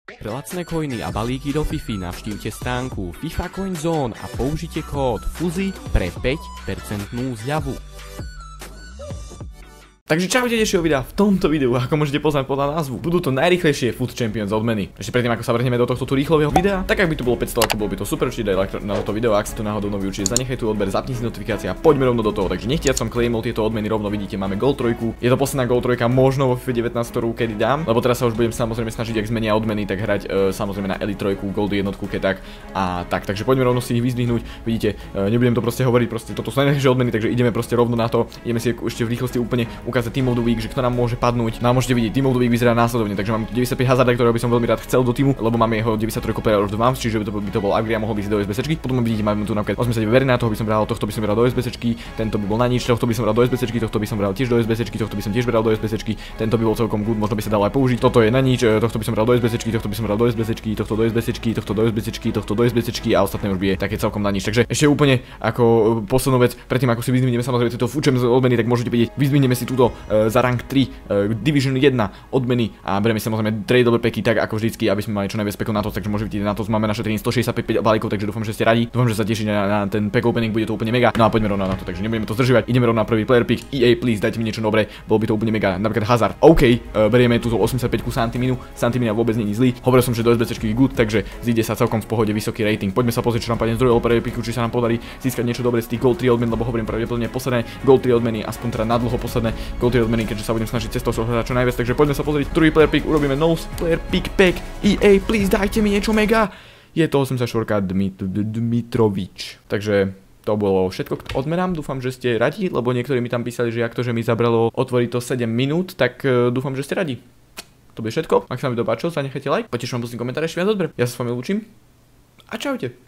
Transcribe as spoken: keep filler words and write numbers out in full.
Pre lacné coiny a balíky do Fifi navštívte stránku FIFA Coin Zone a použite kód FUZI pre päť percent zľavu. Takže čaute ďalšieho videa. V tomto videu, ako môžete poznať podľa názvu, budú to najrýchlejšie Foot Champions odmeny. Ešte predtým, ako sa vrhneme do tohto rýchleho videa, tak ak by tu bolo päťsto, ako bolo by to super, určite daj like na toto video, ak si to náhodou nový, určite zanechaj tu odber, zapni si notifikácie a poďme rovno do toho. Takže nechtiac som claimol tieto odmeny, rovno vidíte, máme Gold tri. Je to posledná Gold tri, možno vo FIFA devätnásť, ktorú kedy dám, lebo teraz sa už budem samozrejme snažiť, ak zmenia odmeny, tak hrať e, samozrejme na Elite tri, Gold jednotku, keď tak a tak. Takže poďme rovno si ich vyzdvihnúť. Vidíte, e, nebudem to proste hovoriť, proste toto sú najlepšie odmeny, takže ideme proste rovno na to. Ideme si ešte v rýchlosti úplne ukázať Team of the Week, že nám môže padnúť. No a môžete vidieť, Team of the Week vyzerá následovne, takže mám deväťdesiatpäť Hazarda, ktorého by som veľmi rád chcel do týmu, lebo máme jeho deväťdesiattri Player of the Month, čiže by to, by to bol upgrade a mohol by si do SBCčky. Potom vidíte, máme tu napríklad osemdesiatdeväť Verena, toho by som bral, tohto by som bral do SBCčky, tento by bol na nič, tohto by som bral do SBCčky, tohto by som bral tiež do SBCčky, tohto by som tiež bral do SBCčky, tento by bol celkom good, možno by sa dal aj použiť. Toto je na nič, tohto by som bral do SBCčky, tohto by som bral do SBCčky, tohto do SBCčky, tohto do SBCčky, tohto do SBCčky a ostatné už by je také celkom na nič. Takže ešte úplne ako poslednú vec, predtým ako si vyzvinieme samozrejme tieto Foot Champions odmeny, tak môžete vidieť, vyzvinieme si túto uh, za rank tri uh, Division jeden odmeny a bereme samozrejme tradable packy tak ako vždycky, aby sme mali čo najviac pekov na to, takže môžete vidieť na to, máme naše stošesťdesiatpäť balíkov, takže dúfam, že ste radi. Dúfam, že sa tešíte na, na ten pack opening, bude to úplne mega. No a poďme rovno na to, takže nebudeme to zdržovať. Ideme rovno na prvý player pick. E A, please, dajte mi niečo dobré, bolo by to úplne mega. Napríklad Hazard. OK, uh, berieme tu osemdesiatpäť Santiminu. Santimina vôbec nie je zlý. Hovoril som, že do SBCčky je good, takže zíde sa celkom v pohode vysoký rating. Poďme sa pozrieť, čo nám padne z druhého player picku, či sa nám podarí získať niečo dobré z tých Gold tri odmen, lebo hovorím pravdepodobne posledné Gold tri odmeny, aspoň teda na dlho posledné Gold tri odmeny, keďže sa budem snažiť cestou čo najviac, takže poďme sa pozrieť druhý player pick, urobíme nose player pick pack. E A, please, dajte mi niečo mega. Je to osemdesiatštyri Dmit Dmitrovič. Takže to bolo všetko k odmenám, dúfam, že ste radi, lebo niektorí mi tam písali, že ak to, že mi zabralo otvoriť to sedem minút, tak uh, dúfam, že ste radi. To bude všetko. Ak sa mi to páčilo, zanechajte like, poteším vám pustím komentáre, ešte viac odber. Ja sa s vami lúčim a čaute.